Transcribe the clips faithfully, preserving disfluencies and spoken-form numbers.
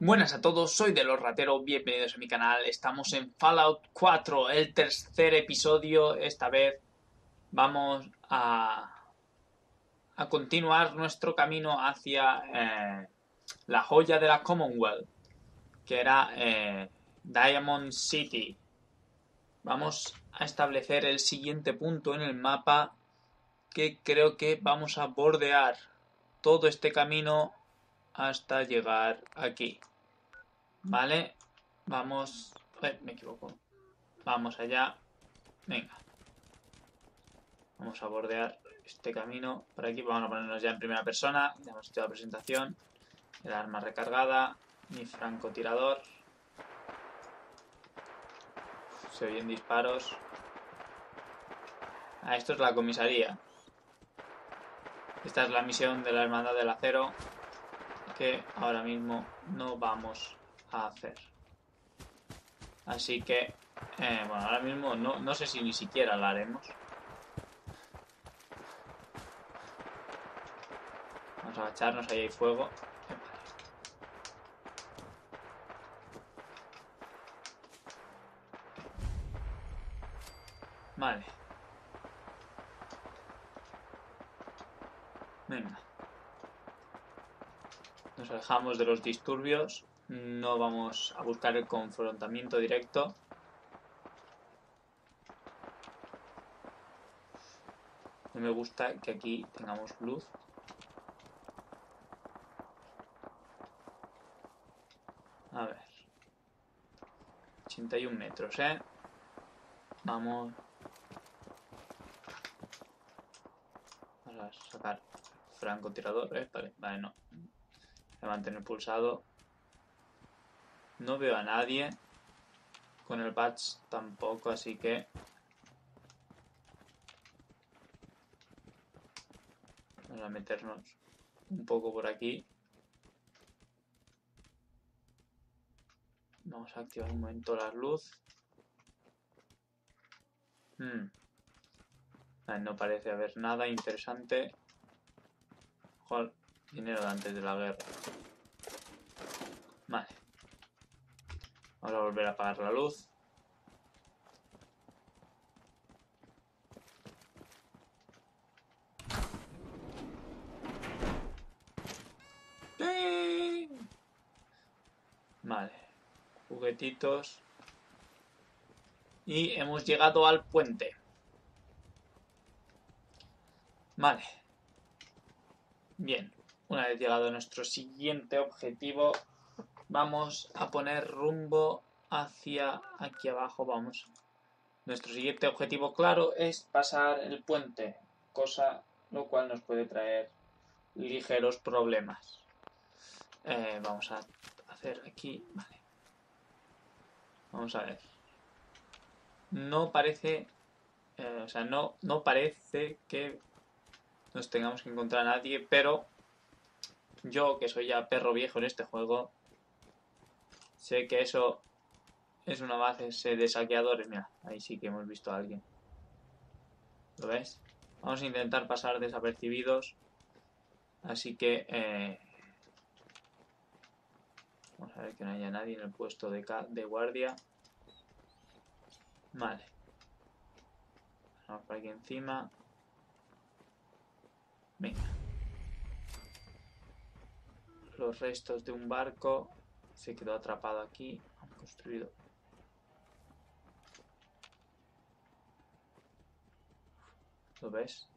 Buenas a todos, soy de los rateros, bienvenidos a mi canal. Estamos en Fallout cuatro, el tercer episodio. Esta vez vamos a, a continuar nuestro camino hacia eh, la joya de la Commonwealth, que era eh, Diamond City. Vamos a establecer el siguiente punto en el mapa, que creo que vamos a bordear todo este camino hasta llegar aquí. Vale, vamos... Eh, me equivoco. Vamos allá. Venga. Vamos a bordear este camino. Por aquí vamos a ponernos ya en primera persona. Ya hemos hecho la presentación. El arma recargada. Mi francotirador. Se oyen disparos. Ah, esto es la comisaría. Esta es la misión de la Hermandad del Acero, que ahora mismo no vamos a hacer. Así que, eh, bueno, ahora mismo no, no sé si ni siquiera la haremos. Vamos a agacharnos, ahí hay fuego. Vale. Venga. Nos alejamos de los disturbios. No vamos a buscar el confrontamiento directo. No me gusta que aquí tengamos luz. A ver. ochenta y un metros, ¿eh? Vamos. Vamos a sacar francotirador, ¿eh? Vale, vale, no. Voy a mantener pulsado. No veo a nadie. Con el patch tampoco, así que... Vamos a meternos un poco por aquí. Vamos a activar un momento la luz. Hmm. Vale, no parece haber nada interesante. Joder, dinero de antes de la guerra. Vale. Vamos a volver a apagar la luz. ¡Sí! Vale. Juguetitos. Y hemos llegado al puente. Vale. Bien. Una vez llegado a nuestro siguiente objetivo, vamos a poner rumbo hacia aquí abajo. Vamos. Nuestro siguiente objetivo, claro, es pasar el puente, cosa lo cual nos puede traer ligeros problemas. Eh, vamos a hacer aquí, vale. Vamos a ver. No parece, eh, o sea, no, no parece que nos tengamos que encontrar a nadie, pero yo, que soy ya perro viejo en este juego, sé que eso es una base de saqueadores. Mira, ahí sí que hemos visto a alguien. ¿Lo ves? Vamos a intentar pasar desapercibidos. Así que... Eh, vamos a ver que no haya nadie en el puesto de, de guardia. Vale. Vamos por aquí encima. Venga. Los restos de un barco. Se quedó atrapado aquí. Han construido... ¿Lo ves?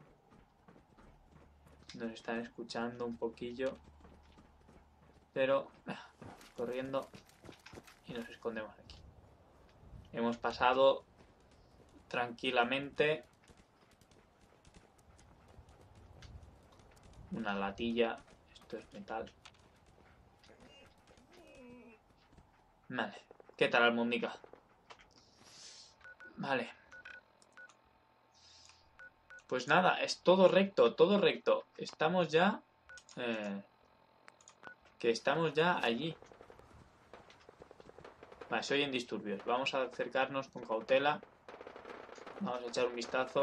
Nos están escuchando un poquillo. Pero... corriendo. Y nos escondemos aquí. Hemos pasado tranquilamente. Una latilla. Esto es metal. Vale. ¿Qué tal, almóndiga? Vale. Pues nada, es todo recto, todo recto. Estamos ya... Eh, que estamos ya allí. Vale, se oyen disturbios. Vamos a acercarnos con cautela. Vamos a echar un vistazo.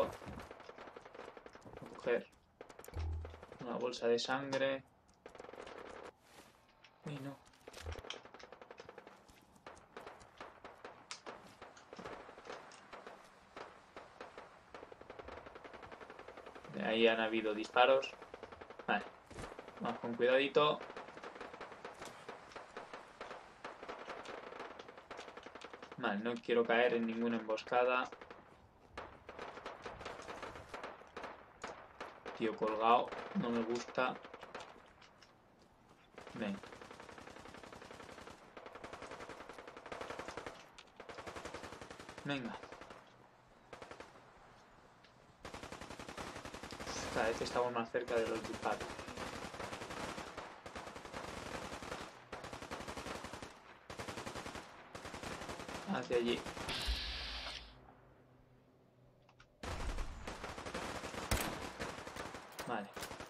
A coger una bolsa de sangre. Ay, no. ahí han habido disparos. Vale, vamos con cuidadito. Vale, no quiero caer en ninguna emboscada. Tío colgado, no me gusta. Venga. Venga. Cada vez estamos más cerca de los disparos. Hacia allí. Vale.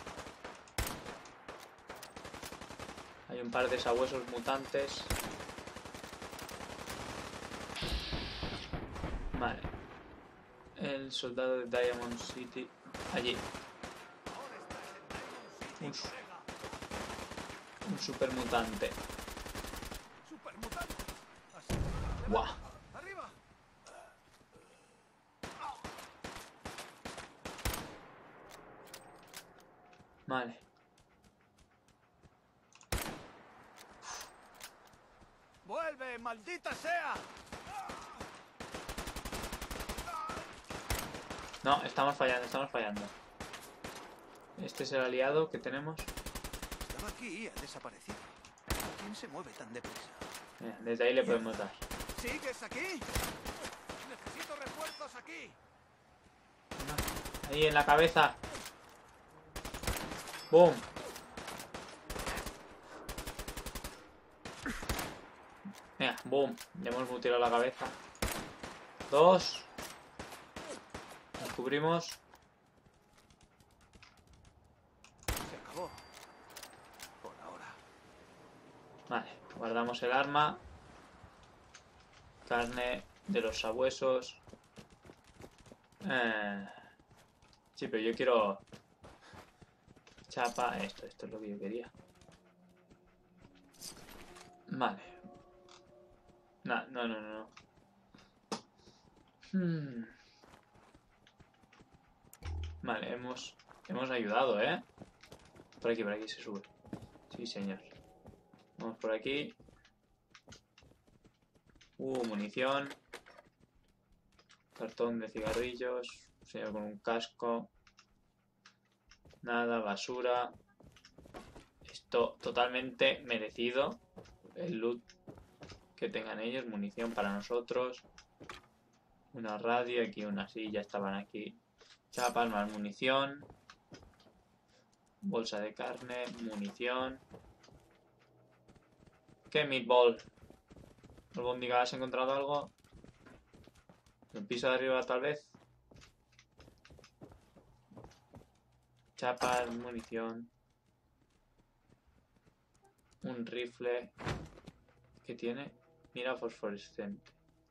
Hay un par de sabuesos mutantes. Vale. El soldado de Diamond City. Allí. Un, un super mutante. Guau. Vale. ¡Vuelve, maldita sea! No, estamos fallando, estamos fallando. Este es el aliado que tenemos. Estaba aquí y ha desaparecido. ¿Quién se mueve tan deprisa? Mira, desde ahí le podemos dar. ¿Sigues aquí? Necesito refuerzos aquí. Ahí en la cabeza. ¡Boom! Venga, boom. Le hemos mutilado la cabeza. Dos. Nos cubrimos. Se acabó. Por ahora. Vale, guardamos el arma. Carne de los sabuesos. Eh... Sí, pero yo quiero... Chapa, esto, esto es lo que yo quería. Vale. No, no, no, no. Hmm. Vale, hemos, hemos ayudado, ¿eh? Por aquí, por aquí se sube. Sí, señor. Vamos por aquí. Uh, munición. Cartón de cigarrillos. Señor con un casco. Nada, basura. Esto totalmente merecido. El loot que tengan ellos. Munición para nosotros. Una radio, aquí una silla, estaban aquí. Chapas, más munición. Bolsa de carne, munición. ¿Qué meatball? ¿Albóndiga, has encontrado algo? ¿En el piso de arriba tal vez? Chapas, munición. Un rifle. ¿Qué tiene? Mira fosforescente.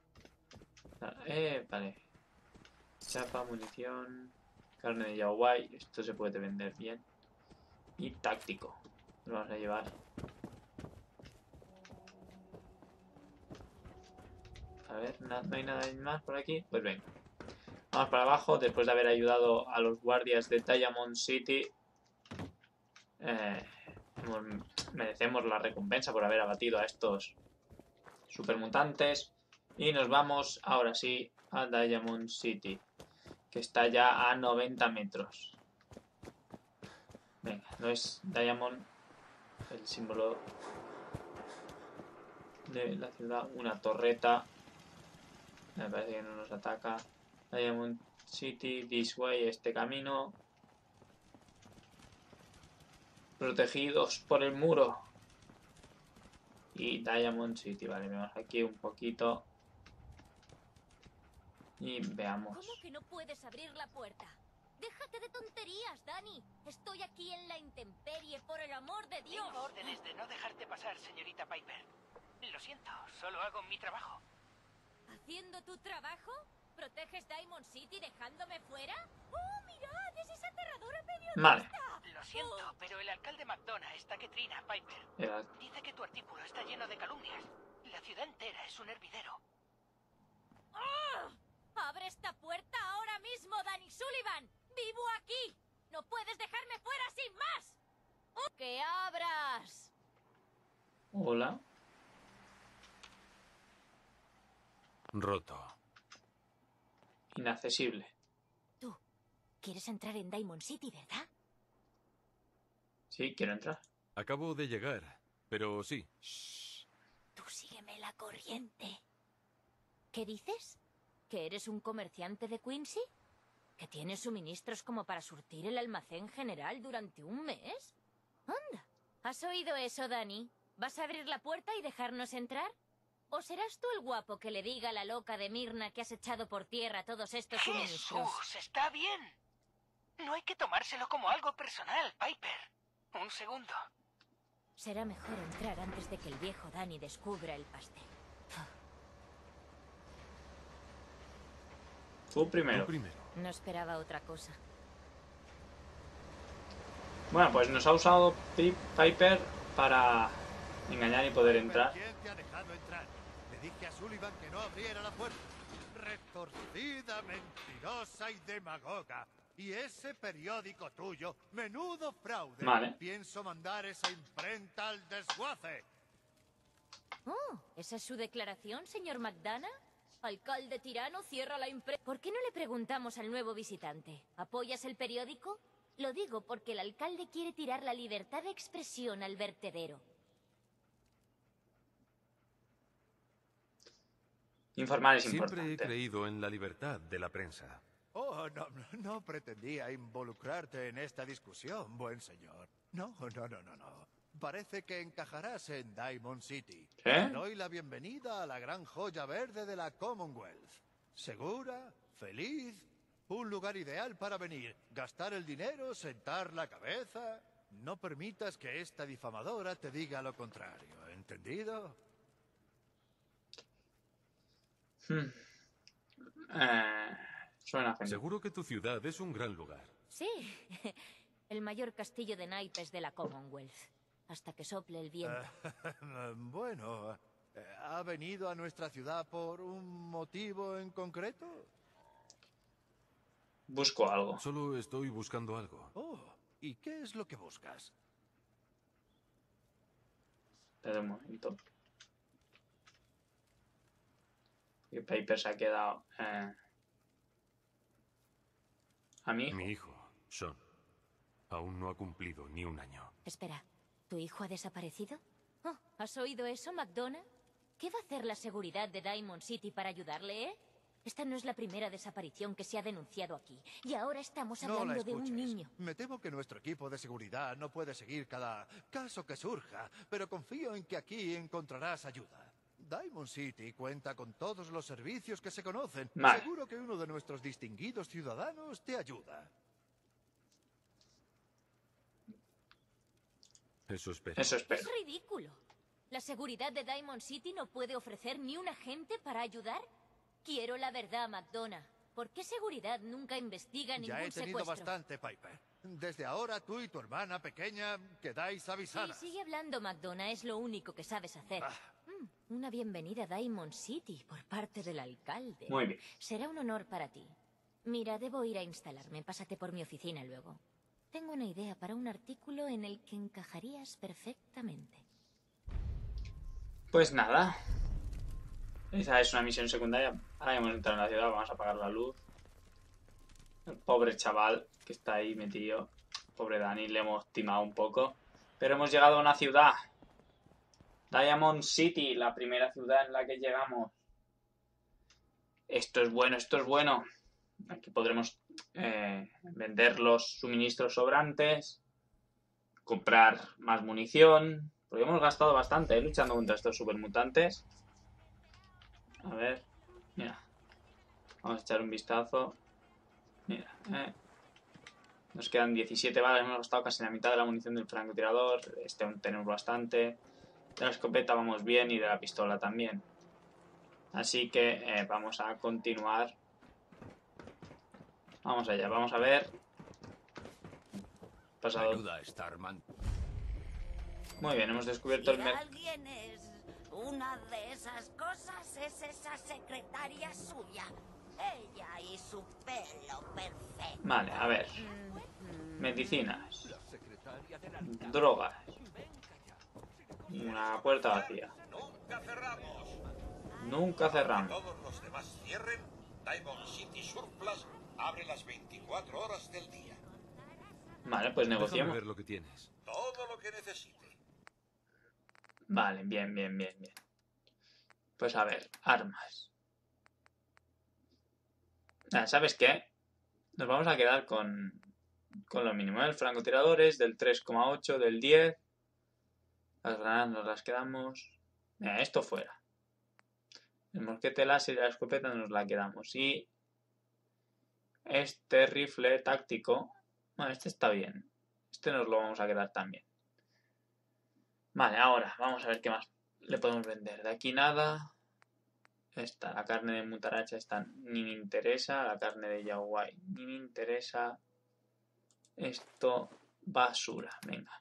Eh, vale. Chapa, munición. Carne de yaguay. Esto se puede vender bien. Y táctico. Lo vamos a llevar. A ver, no, no hay nada más por aquí. Pues venga. Vamos para abajo. Después de haber ayudado a los guardias de Diamond City. Eh, merecemos la recompensa por haber abatido a estos supermutantes. Y nos vamos ahora sí a Diamond City, que está ya a noventa metros. Venga, no es Diamond el símbolo de la ciudad, una torreta. Me parece que no nos ataca. Diamond City, this way, este camino. Protegidos por el muro. Y Diamond City, vale, vemos aquí un poquito. Y veamos. ¿Cómo que no puedes abrir la puerta? Déjate de tonterías, Dani. Estoy aquí en la intemperie, por el amor de Dios. Tengo órdenes de no dejarte pasar, señorita Piper. Lo siento, solo hago mi trabajo. ¿Haciendo tu trabajo? ¿Proteges Diamond City dejándome fuera? ¡Oh, mirad! ¡Es esa aterradora periodista! Vale. Lo siento, pero el alcalde McDonough está que trina, Piper. Era... Dice que tu artículo está lleno de calumnias. La ciudad entera es un hervidero. ¡Oh! ¡Abre esta puerta ahora mismo, Danny Sullivan! ¡Vivo aquí! ¡No puedes dejarme fuera sin más! ¡Oh, ¡que abras! Hola. Roto. Inaccesible. Tú, quieres entrar en Diamond City, ¿verdad? Sí, quiero entrar. Acabo de llegar, pero sí. Shh. Tú sígueme la corriente. ¿Qué dices? ¿Que eres un comerciante de Quincy? ¿Que tienes suministros como para surtir el almacén general durante un mes? Anda. ¿Has oído eso, Dani? ¿Vas a abrir la puerta y dejarnos entrar? ¿O serás tú el guapo que le diga a la loca de Mirna que has echado por tierra todos estos suministros? Jesús, está bien. No hay que tomárselo como algo personal, Piper. Un segundo. Será mejor entrar antes de que el viejo Dani descubra el pastel. Tú primero. Tú primero. No esperaba otra cosa. Bueno, pues nos ha usado Pi- Piper para engañar y poder entrar. ¿Quién te ha dejado entrar? Le dije a Sullivan que no abriera la puerta. Retorcida, mentirosa y demagoga. Y ese periódico tuyo, menudo fraude. Vale. Pienso mandar esa imprenta al desguace. Oh, ¿esa es su declaración, señor McDonough? Alcalde tirano cierra la empresa. ¿Por qué no le preguntamos al nuevo visitante? ¿Apoyas el periódico? Lo digo porque el alcalde quiere tirar la libertad de expresión al vertedero. Informar es Siempre he importante. creído en la libertad de la prensa. Oh, no, no, no pretendía involucrarte en esta discusión, buen señor. No, no, no, no, no. Parece que encajarás en Diamond City. ¿Sí? Te doy la bienvenida a la gran joya verde de la Commonwealth. Segura, feliz, un lugar ideal para venir, gastar el dinero, sentar la cabeza. No permitas que esta difamadora te diga lo contrario, ¿entendido? Hmm. Eh, suena genial. Seguro que tu ciudad es un gran lugar. Sí, el mayor castillo de naipes de la Commonwealth. Hasta que sople el viento. Bueno, ¿ha venido a nuestra ciudad por un motivo en concreto? Busco algo. Solo estoy buscando algo. Oh, ¿y qué es lo que buscas? Espera un momento. Y Piper se ha quedado... Eh, a mí. Mi hijo, Sean, aún no ha cumplido ni un año. Espera, ¿tu hijo ha desaparecido? Oh, ¿has oído eso, McDonough? ¿Qué va a hacer la seguridad de Diamond City para ayudarle, eh? Esta no es la primera desaparición que se ha denunciado aquí. Y ahora estamos No la hablando de escuches. un niño. Me temo que nuestro equipo de seguridad no puede seguir cada caso que surja, pero confío en que aquí encontrarás ayuda. Diamond City cuenta con todos los servicios que se conocen. Vale. Seguro que uno de nuestros distinguidos ciudadanos te ayuda. Eso espero. Eso espero. Es ridículo. ¿La seguridad de Diamond City no puede ofrecer ni un agente para ayudar? Quiero la verdad, McDonough. ¿Por qué seguridad nunca investiga ningún Ya he tenido secuestro? bastante, Piper. Desde ahora tú y tu hermana pequeña quedáis Sí, avisadas. sigue hablando, McDonough. Es lo único que sabes hacer. Ah. Mm, una bienvenida a Diamond City por parte del alcalde. Muy bien. Será un honor para ti. Mira, debo ir a instalarme. Pásate por mi oficina luego. Tengo una idea para un artículo en el que encajarías perfectamente. Pues nada. Esa es una misión secundaria. Ahora hemos entrado en la ciudad, vamos a apagar la luz. El pobre chaval que está ahí metido. Pobre Dani, le hemos timado un poco. Pero hemos llegado a una ciudad. Diamond City, la primera ciudad en la que llegamos. Esto es bueno, esto es bueno. Aquí podremos eh, vender los suministros sobrantes. Comprar más munición. Porque hemos gastado bastante, ¿eh? Luchando contra estos supermutantes. A ver, mira. Vamos a echar un vistazo. Mira, eh. Nos quedan diecisiete balas, hemos gastado casi la mitad de la munición del francotirador. Este aún tenemos bastante. De la escopeta vamos bien y de la pistola también. Así que eh, vamos a continuar. Vamos allá, vamos a ver. Pasado. Ayuda, Starman. Muy bien, hemos descubierto el Si mer... alguien es una de esas cosas, es esa secretaria suya. Ella y su pelo perfecto. Vale, a ver. Medicinas. Drogas. Una puerta vacía. Nunca cerramos. Nunca cerramos. Todos los demás cierren. Diamond City Surplus abre las veinticuatro horas del día. Vale, pues Déjame negociemos. ver lo que tienes. Todo lo que necesite. Vale, bien, bien, bien, bien. Pues a ver, armas. Ah, ¿sabes qué? Nos vamos a quedar con, con lo mínimo, ¿eh? El francotiradores del tres coma ocho, del diez. Las granadas nos las quedamos. Mira, esto fuera. El mosquete láser y la escopeta nos la quedamos. Y este rifle táctico. Bueno, este está bien. Este nos lo vamos a quedar también. Vale, ahora vamos a ver qué más le podemos vender. De aquí nada. Esta, la carne de mutaracha, esta ni me interesa. La carne de yaguay ni me interesa. Esto, basura. Venga.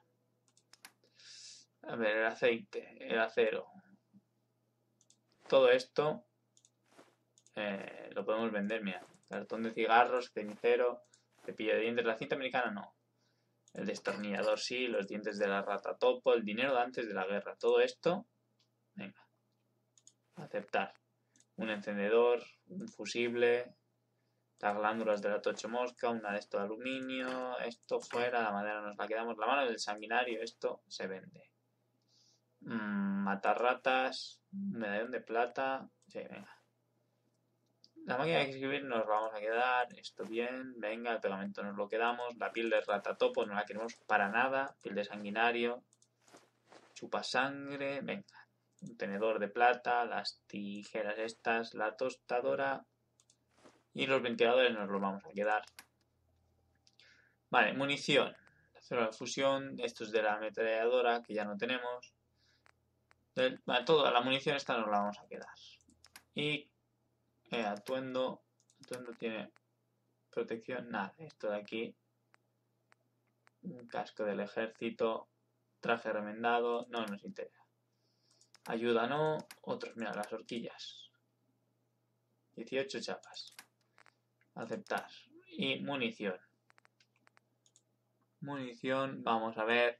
A ver, el aceite, el acero. Todo esto eh, lo podemos vender, mira. Cartón de cigarros, cenicero, cepillo de dientes. La cinta americana no. El destornillador sí, los dientes de la rata topo, el dinero de antes de la guerra. Todo esto, venga. Aceptar. Un encendedor, un fusible, las glándulas de la tocho mosca, una de esto de aluminio, esto fuera, la madera nos la quedamos. La mano del sanguinario, esto se vende. Mm, matar ratas, un medallón de plata, sí, venga. La máquina de escribir nos la vamos a quedar, esto bien, venga, el pegamento nos lo quedamos, la piel de ratatopo no la queremos para nada, piel de sanguinario, chupa sangre, venga. Un tenedor de plata, las tijeras estas, la tostadora y los ventiladores nos los vamos a quedar. Vale, munición. Cero de fusión, esto es de la ametralladora que ya no tenemos. Del, vale, toda la munición esta nos la vamos a quedar. Y eh, atuendo, atuendo tiene protección, nada, esto de aquí. Un casco del ejército, traje remendado, no nos interesa. Ayuda no, otros, mira, las horquillas. dieciocho chapas. Aceptar. Y munición. Munición, vamos a ver.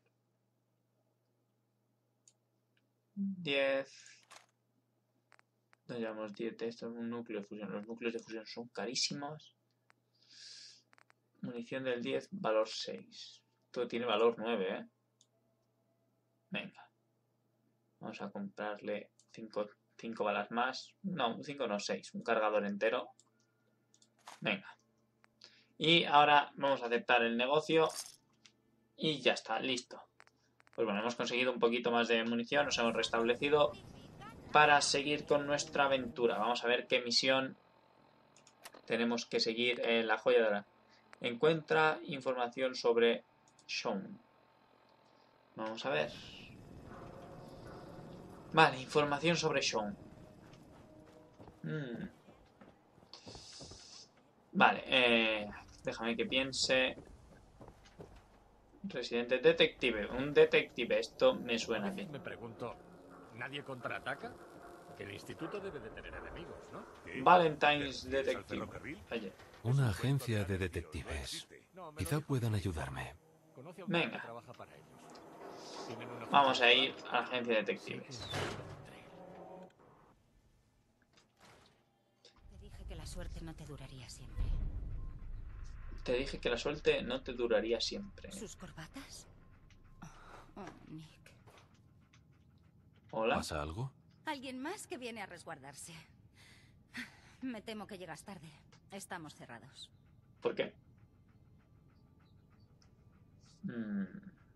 diez. No llevamos diez. Esto es un núcleo de fusión. Los núcleos de fusión son carísimos. Munición del diez, valor seis. Esto tiene valor nueve, ¿eh? Venga. Vamos a comprarle cinco balas más. No, cinco no, seis. Un cargador entero. Venga. Y ahora vamos a aceptar el negocio. Y ya está, listo. Pues bueno, hemos conseguido un poquito más de munición. Nos hemos restablecido para seguir con nuestra aventura. Vamos a ver qué misión tenemos que seguir en la joya de la... Encuentra información sobre Sean. Vamos a ver. Vale, información sobre Sean. Hmm. Vale, eh, déjame que piense. Residente detective. Un detective, esto me suena bien. Me pregunto, ¿nadie contraataca? El instituto debe de tener enemigos, ¿no? Valentine's Detective. Oye. Una agencia de detectives. Quizá puedan ayudarme. Venga. Vamos a ir a la agencia de detectives. Te dije que la suerte no te duraría siempre. Te dije que la suerte no te duraría siempre. ¿Sus corbatas? Oh, oh, Nick. ¿Hola? ¿Pasa algo? Alguien más que viene a resguardarse. Me temo que llegas tarde. Estamos cerrados. ¿Por qué? Hmm.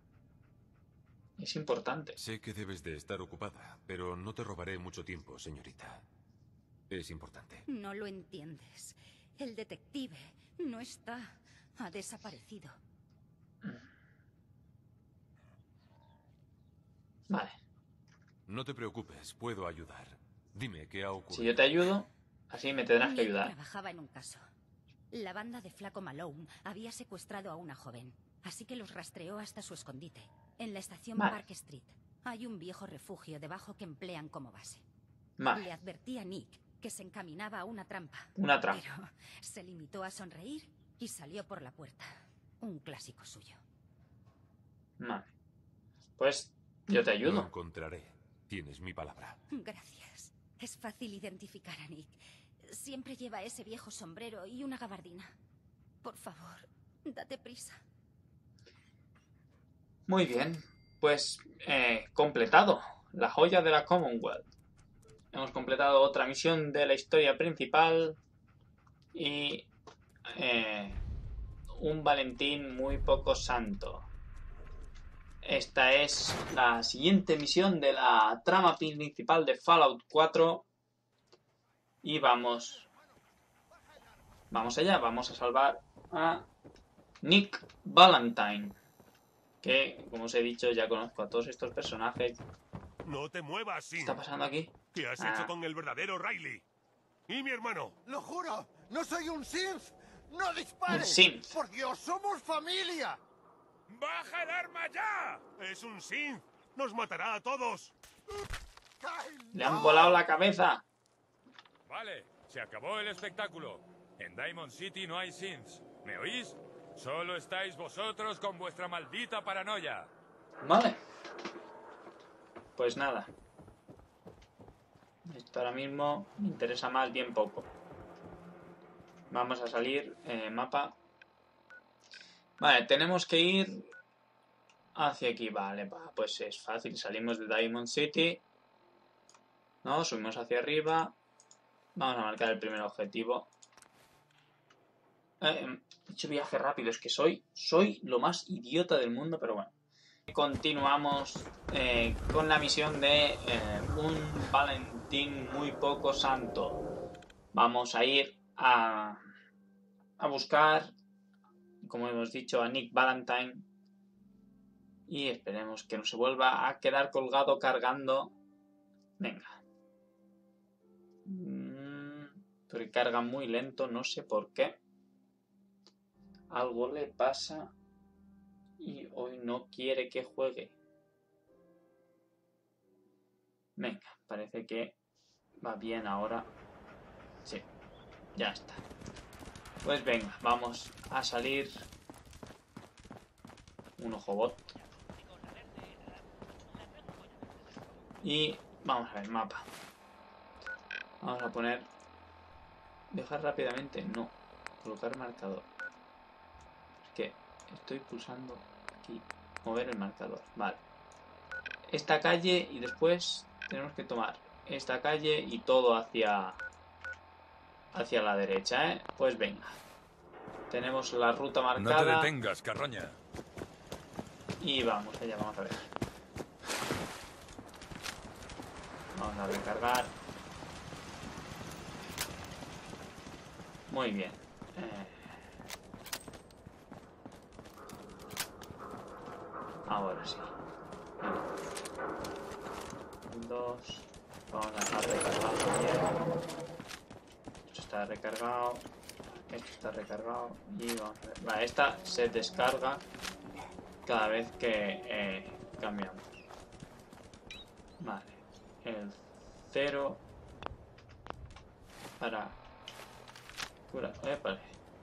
Es importante. Sé que debes de estar ocupada, pero no te robaré mucho tiempo, señorita. Es importante. No lo entiendes. El detective no está. Ha desaparecido. Vale. No te preocupes, puedo ayudar. Dime qué ha ocurrido. Si yo te ayudo, así me tendrás que Nick ayudar. trabajaba en un caso. La banda de Flaco Malone había secuestrado a una joven, así que los rastreó hasta su escondite. En la estación Vale. Park Street hay un viejo refugio debajo que emplean como base. Vale. Le advertí a Nick que se encaminaba a una trampa. Una trampa. Pero se limitó a sonreír y salió por la puerta. Un clásico suyo. Vale. Pues yo te ayudo. Lo encontraré. Tienes mi palabra. Gracias. Es fácil identificar a Nick. Siempre lleva ese viejo sombrero y una gabardina. Por favor, date prisa. Muy bien. Pues eh, completado. La joya de la Commonwealth. Hemos completado otra misión de la historia principal. Y eh, un Valentín muy poco santo. Esta es la siguiente misión de la trama principal de Fallout cuatro. Y vamos... Vamos allá, vamos a salvar a Nick Valentine. Que, como os he dicho, ya conozco a todos estos personajes. No te muevas, Sin. ¿Qué está pasando aquí? ¿Qué has Ah. hecho con el verdadero Riley? ¿Y mi hermano? ¡Lo juro! ¡No soy un Synth! ¡No dispares! Un Synth. ¡Por Dios, somos familia! ¡Baja el arma ya! ¡Es un Synth! ¡Nos matará a todos! Kyle, Le han no. volado la cabeza. Vale, se acabó el espectáculo. En Diamond City no hay synths. ¿Me oís? Solo estáis vosotros con vuestra maldita paranoia. Vale. Pues nada. Esto ahora mismo me interesa más bien poco. Vamos a salir. Eh, mapa. Vale, tenemos que ir hacia aquí. Vale, va, pues es fácil. Salimos de Diamond City. No, subimos hacia arriba. Vamos a marcar el primer objetivo. Eh, he hecho viaje rápido. Es que soy, soy lo más idiota del mundo, pero bueno. Continuamos eh, con la misión de eh, un Valentín muy poco santo. Vamos a ir a, a buscar, como hemos dicho, a Nick Valentine. Y esperemos que no se vuelva a quedar colgado cargando. Venga. Mm, porque carga muy lento, no sé por qué. Algo le pasa. Y hoy no quiere que juegue. Venga, parece que va bien ahora. Sí, ya está. Pues venga, vamos a salir. Un ojo bot. Y vamos a ver, mapa. Vamos a poner... Dejar rápidamente, no. Colocar marcador. Es que... Estoy pulsando aquí. Mover el marcador. Vale. Esta calle y después tenemos que tomar esta calle y todo hacia hacia la derecha, ¿eh? Pues venga. Tenemos la ruta marcada. No te detengas, carroña. Y vamos allá, vamos a ver. Vamos a recargar. Muy bien. Eh... Ahora sí. Un, dos. Vamos a dejar recargado bien. Esto está recargado. Esto está recargado. Y vamos a ver. Vale, esta se descarga cada vez que eh, cambiamos. Vale. El cero para cura. Eh, vale.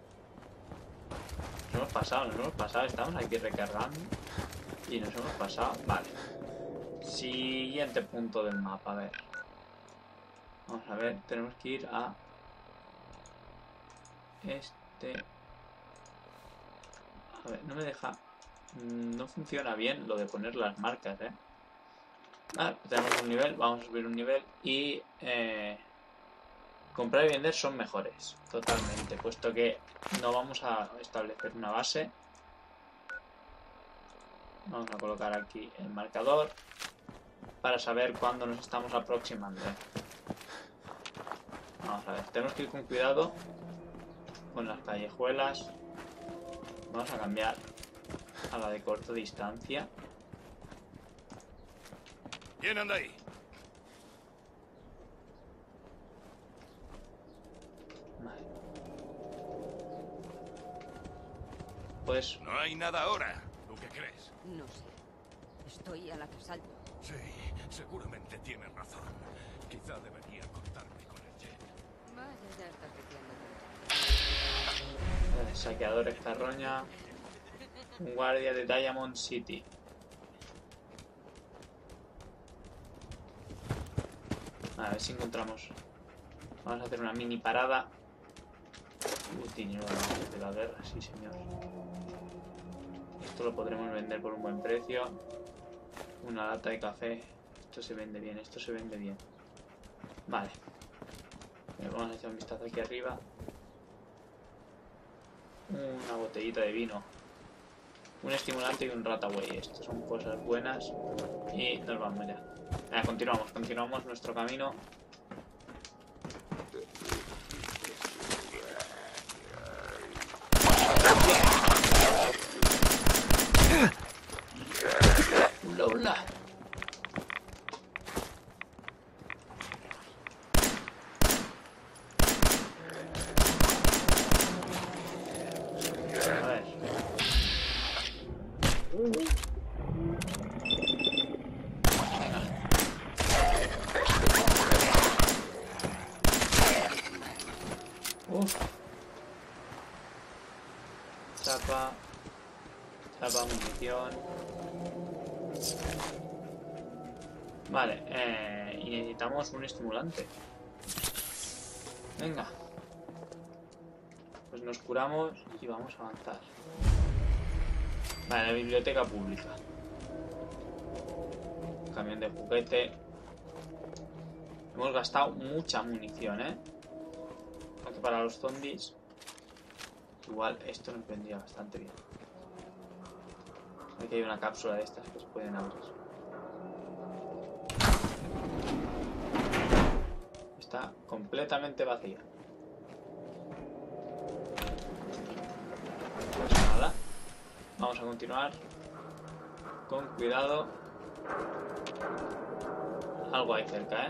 Nos hemos pasado, nos hemos pasado. Estamos aquí recargando. Y nos hemos pasado. Vale. Siguiente punto del mapa. A ver. Vamos a ver. Tenemos que ir a... Este... A ver, no me deja... No funciona bien lo de poner las marcas, ¿eh? Vale, tenemos un nivel. Vamos a subir un nivel. Y... Eh... Comprar y vender son mejores. Totalmente. Puesto que no vamos a establecer una base. Vamos a colocar aquí el marcador para saber cuándo nos estamos aproximando. Vamos a ver, tenemos que ir con cuidado con las callejuelas. Vamos a cambiar a la de corta distancia. ¿Quién anda ahí? Vale. Pues... No hay nada ahora. ¿Tú qué crees? No sé. Estoy a la que salto. Sí, seguramente tienes razón. Quizá debería cortarme con el jet. Eh, saqueadores carroña. Un guardia de Diamond City. A ver si encontramos. Vamos a hacer una mini parada. Botín de la guerra, sí señor. Esto lo podremos vender por un buen precio. Una lata de café. Esto se vende bien, esto se vende bien. Vale. Vamos a echar un vistazo aquí arriba. Una botellita de vino. Un estimulante y un rataway. Estas son cosas buenas. Y nos vamos ya. Venga, continuamos, continuamos nuestro camino. Hola, hola. A ver. Uf. Chapa. Chapa, munición. Vale, eh, y necesitamos un estimulante. Venga. Pues nos curamos y vamos a avanzar. Vale, la biblioteca pública. Camión de juguete. Hemos gastado mucha munición, ¿eh? Aunque para los zombies igual esto nos vendría bastante bien. Aquí hay una cápsula de estas que se pueden abrir. Está completamente vacía. Pues nada. Vamos a continuar. Con cuidado. Algo hay cerca, ¿eh?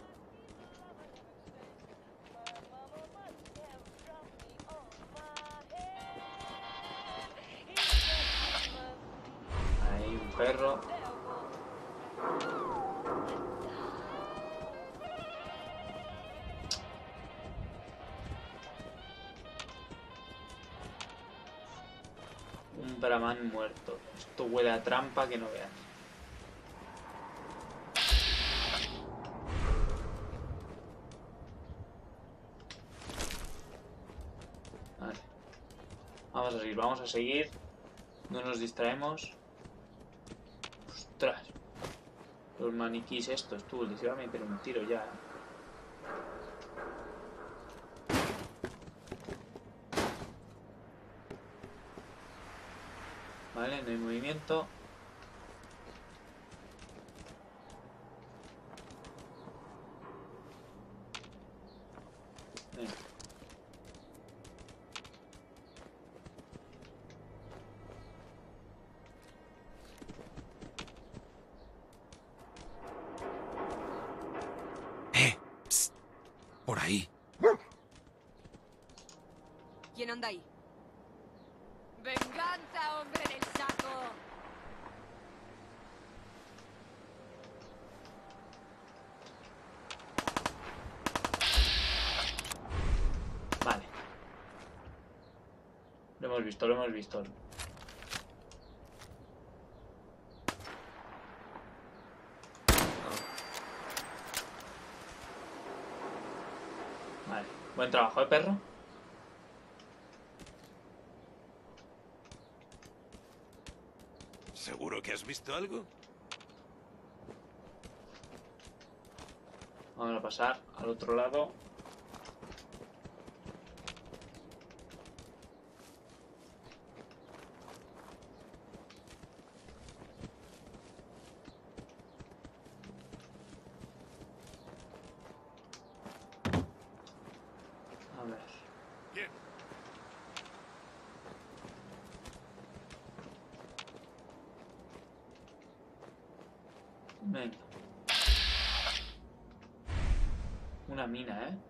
Hay un perro. Un Brahman muerto. Esto huele a trampa que no veas. Vale. Vamos a seguir, vamos a seguir. No nos distraemos. Ostras. Los maniquís estos, tú, les iba a meter un tiro ya, ¿eh? Vale, no hay movimiento. Venga. ¡Eh! Psst. Por ahí. ¿Quién anda ahí? ¡Venganza, hombre del saco! Vale. Lo hemos visto, lo hemos visto. Vale. Buen trabajo, ¿eh, perro? ¿Seguro que has visto algo? Vamos a pasar al otro lado. A ver. Bien. Venga. Una mina, ¿eh?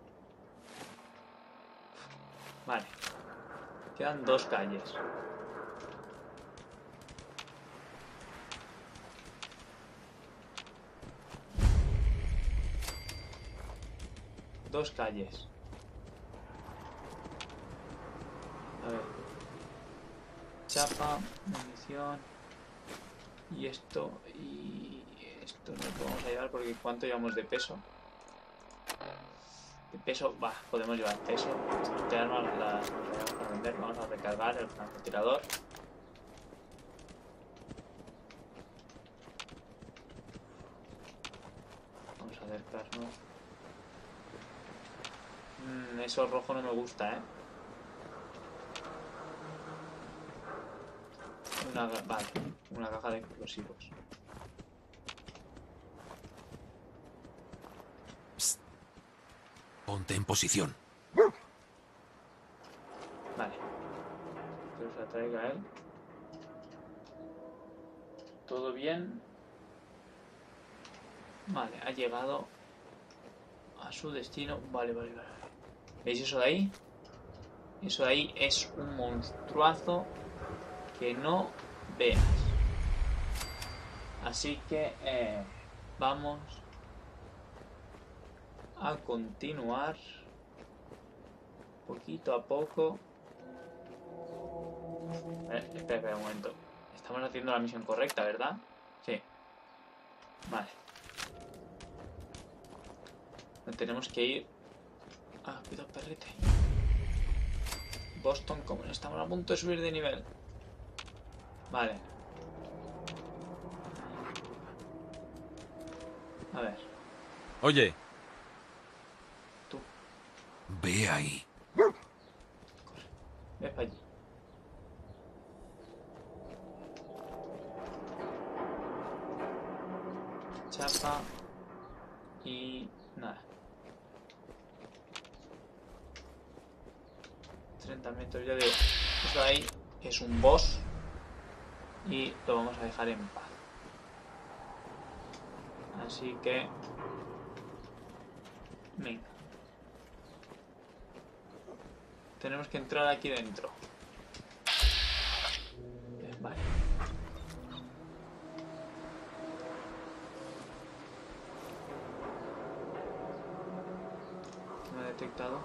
Vale. Quedan dos calles. Dos calles. A ver. Chapa, munición. Y esto. Y esto no lo podemos llevar porque ¿cuánto llevamos de peso? De peso, va, podemos llevar peso. Este arma la, la vamos a vender. Vamos a recargar el francotirador. Vamos a acercarnos. Mm, eso rojo no me gusta, eh. Una, vale, una caja de explosivos. Psst. Ponte en posición. Vale. Que os la traiga él. ¿Todo bien? Vale, ha llegado a su destino. Vale, vale, vale. ¿Veis eso de ahí? Eso de ahí es un monstruazo que no veas. Así que eh, vamos a continuar poquito a poco. Eh, espera, espera un momento. Estamos haciendo la misión correcta, ¿verdad? Sí. Vale. Tenemos que ir. Ah, cuidado, perrete. Boston Common. Estamos a punto de subir de nivel. Vale. A ver. Oye. Tú. Ve ahí. Corre. Ve para allí. Chapa. Y nada. treinta metros, ya digo. Eso ahí es un boss. Y lo vamos a dejar en paz. Así que... venga. Tenemos que entrar aquí dentro. Vale. Me ha detectado.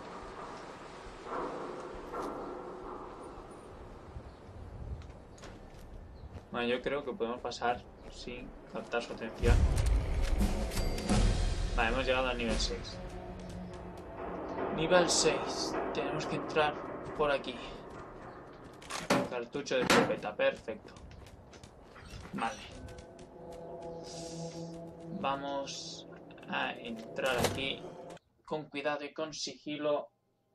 Bueno, yo creo que podemos pasar sin captar su atención. Vale, hemos llegado al nivel seis. Nivel seis. Tenemos que entrar por aquí. Cartucho de escopeta, perfecto. Vale. Vamos a entrar aquí con cuidado y con sigilo.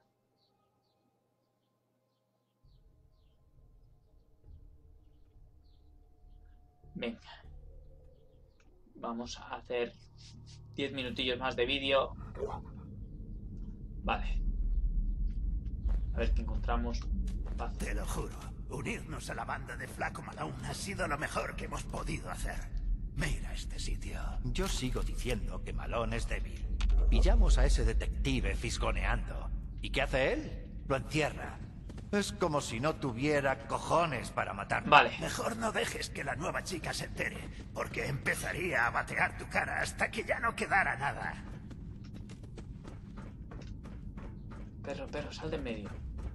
Venga. Vamos a hacer diez minutillos más de vídeo. Vale. A ver qué encontramos. Te lo juro, unirnos a la banda de Flaco Malone ha sido lo mejor que hemos podido hacer. Mira este sitio. Yo sigo diciendo que Malone es débil. Pillamos a ese detective fisgoneando. ¿Y qué hace él? Lo encierra. Es como si no tuviera cojones para matarlo. Vale. Mejor no dejes que la nueva chica se entere, porque empezaría a batear tu cara hasta que ya no quedara nada. Perro, perro, sal de en medio.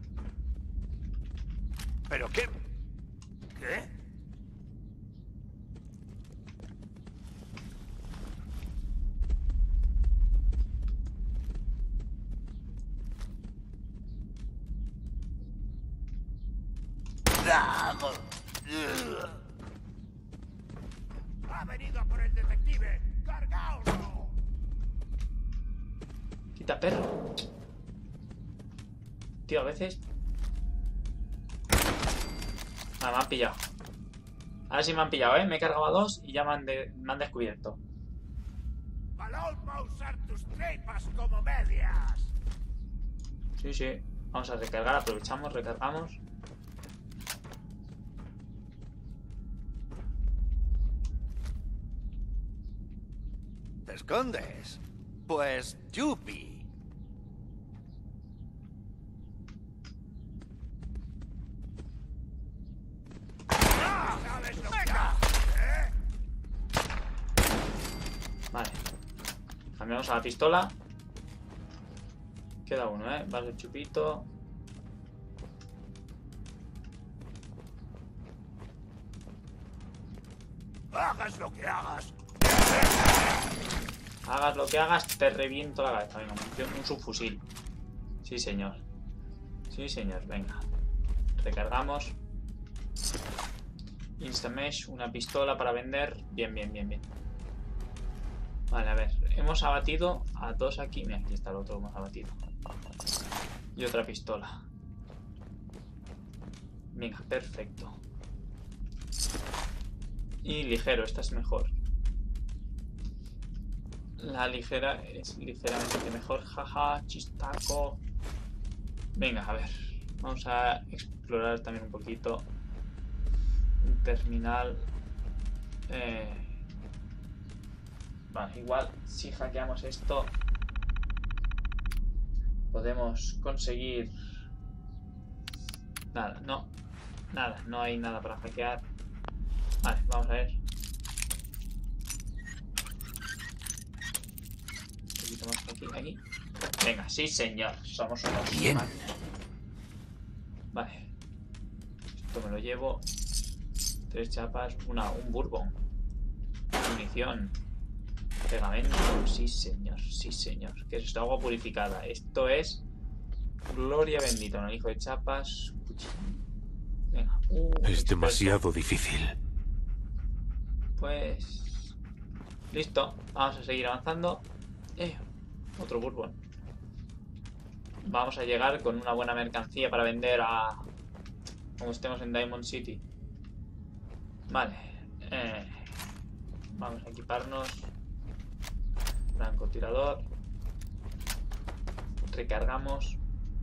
¿Pero qué? ¿Qué? ¡Ha venido a por el detective! ¡Cargaoslo! Quita, perro. Tío, a veces... Ah, me han pillado. Ahora sí me han pillado, ¿eh? Me he cargado a dos y ya me han, de... me han descubierto. Malone va a usar tus tripas como medias. Sí, sí. Vamos a recargar, aprovechamos, recargamos. ¿Te escondes? Pues, yupi. Vale. Cambiamos a la pistola. Queda uno, ¿eh? Vale, el chupito. Hagas lo que hagas. Hagas lo que hagas, te reviento la cabeza. Venga, un, un subfusil. Sí, señor. Sí, señor. Venga. Recargamos. Instamesh, una pistola para vender. Bien, bien, bien, bien. Vale, a ver. Hemos abatido a dos aquí. Mira, aquí está el otro que hemos abatido. Y otra pistola. Venga, perfecto. Y ligero, esta es mejor. La ligera es ligeramente mejor. Jaja, chistaco. Venga, a ver. Vamos a explorar también un poquito. Un terminal. Eh... Vale, igual si hackeamos esto podemos conseguir... Nada, no. Nada, no hay nada para hackear. Vale, vamos a ver. Un poquito más aquí, aquí. Venga, sí señor. Somos unos... Bien. Vale. Esto me lo llevo. Tres chapas. Una, un bourbon. Munición. Pegamento. Sí señor, sí señor. ¿Qué es esto? Agua purificada. Esto es... Gloria bendita. Un hijo de chapas. Venga. Uh, es demasiado difícil. Pues... Listo. Vamos a seguir avanzando. Eh, otro bourbon. Vamos a llegar con una buena mercancía para vender a... Como estemos en Diamond City. Vale. Eh, vamos a equiparnos. Francotirador. Recargamos.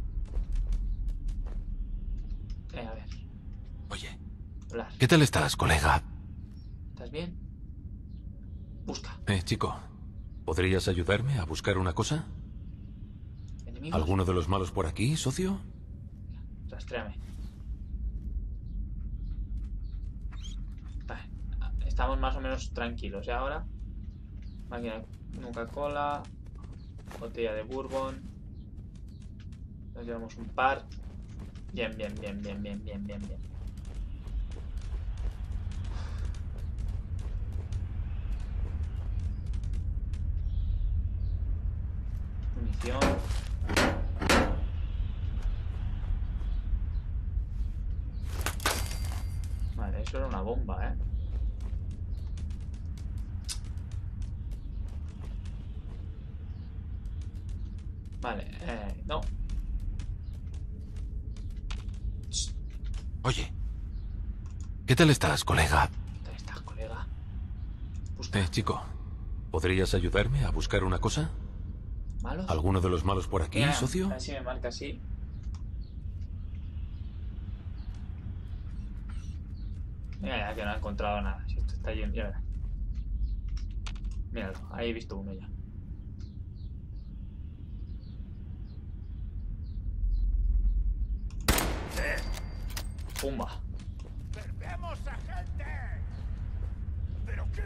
Eh, a ver. Oye. Hola. ¿Qué tal estás, colega? ¿Estás bien? Busca. Eh, chico. ¿Podrías ayudarme a buscar una cosa? ¿Enemigos? ¿Alguno de los malos por aquí, socio? Rastréame. Vale. Estamos más o menos tranquilos. ¿Y ahora? Máquina de Coca-Cola. Botella de bourbon. Nos llevamos un par. Bien, bien, bien, bien, bien, bien, bien, bien. Munición. Vale, eso era una bomba, ¿eh? Vale, eh, no. Oye. ¿Qué tal estás, colega? ¿Qué tal estás, colega? Busca. Eh, chico. ¿Podrías ayudarme a buscar una cosa? ¿Malos? ¿Alguno de los malos por aquí, Mira, socio? a ver si me marca así. Mira, ya que no he encontrado nada. Si esto está lleno, ya verás. Míralo, ahí he visto uno ya. Pumba. ¡Perdemos a gente! ¿Pero qué?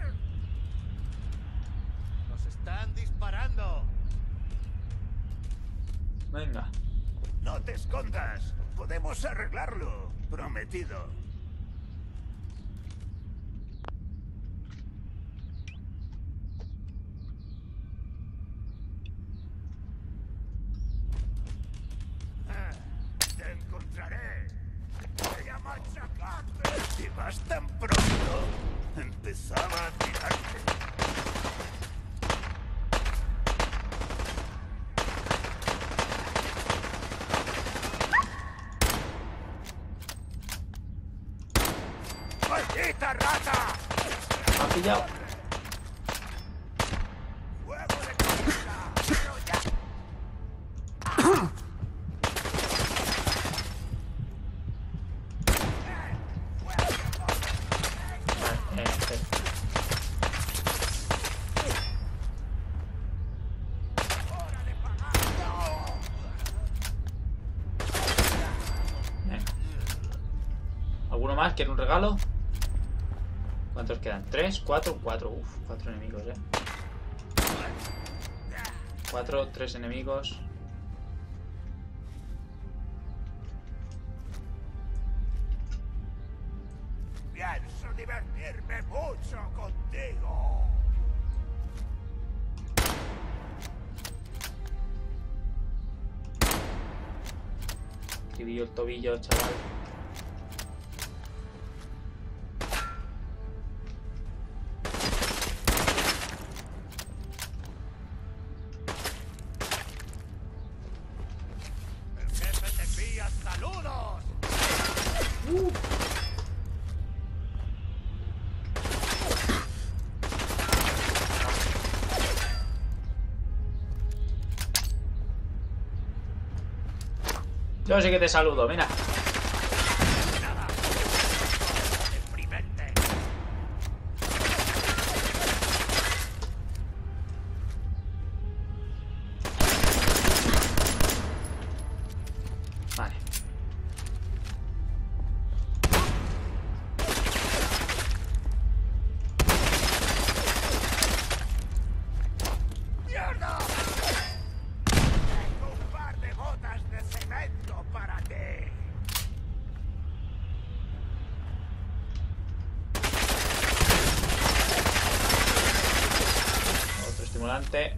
¡Nos están disparando! Venga. No te escondas. Podemos arreglarlo. Prometido. Ah, te encontraré. Voy a machacarte. Si vas tan pronto, empezaba a tirarte. ¡Maldita rata! Me ha pillado. ¡Fuego de comida! ¡Pero ya! Vale, eh, eh. Venga. ¿Alguno más? ¿Quiere un regalo? ¿Cuántos quedan? ¿Tres? ¿Cuatro? Cuatro. Uf, cuatro enemigos, eh. Cuatro, tres enemigos. Pienso divertirme mucho contigo. Escribió el tobillo, chaval. El jefe te envía saludos. Uh. Yo sí que te saludo, mira. Vale. ¡Mierda! Tengo un par de botas de cemento para ti. Otro estimulante.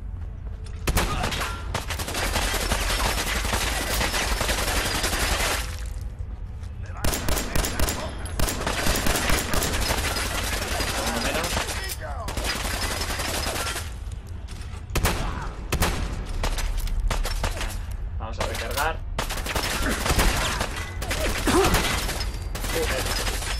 Uno menos. Vamos a recargar. Joder.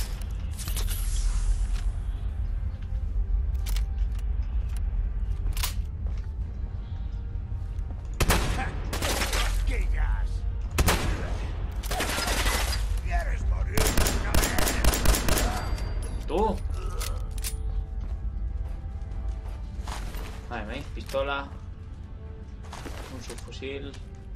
Cosquillas. ¿Quieres morir de una vez? Tú. Vale, ¿veis? Pistola. Un subfusil.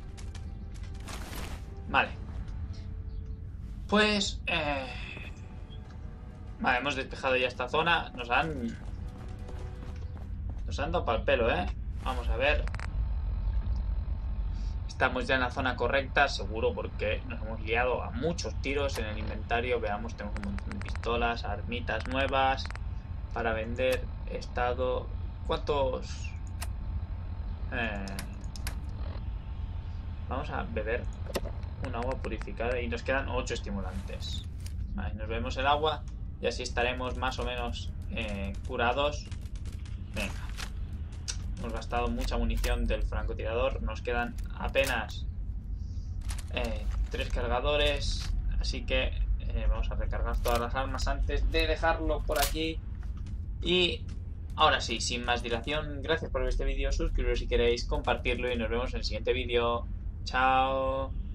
Vale. Pues... Eh... Vale, hemos despejado ya esta zona. Nos han... Nos han dado para el pelo, ¿eh? Vamos a ver. Estamos ya en la zona correcta, seguro, porque nos hemos liado a muchos tiros en el inventario. Veamos, tenemos un montón de pistolas, armitas nuevas para vender. Estado... ¿Cuántos...? Eh... Vamos a beber un agua purificada y nos quedan ocho estimulantes. Vale, nos bebemos el agua y así estaremos más o menos eh, curados. Venga. Hemos gastado mucha munición del francotirador. Nos quedan apenas eh, tres cargadores. Así que eh, vamos a recargar todas las armas antes de dejarlo por aquí. Y ahora sí, sin más dilación, gracias por ver este vídeo. Suscribiros si queréis, compartirlo y nos vemos en el siguiente vídeo. Chao.